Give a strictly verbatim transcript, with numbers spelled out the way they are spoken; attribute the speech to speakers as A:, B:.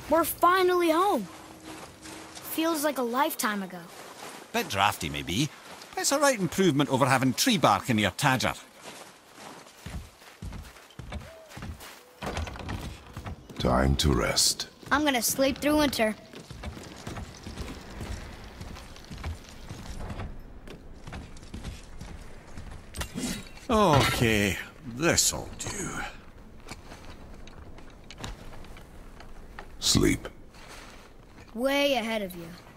A: We're finally home. Feels like a lifetime ago.
B: Bit drafty, maybe. It's a right improvement over having tree bark in your tadger.
C: Time to rest.
A: I'm gonna sleep through winter.
B: Okay, this'll do.
C: Sleep.
A: Way ahead of you.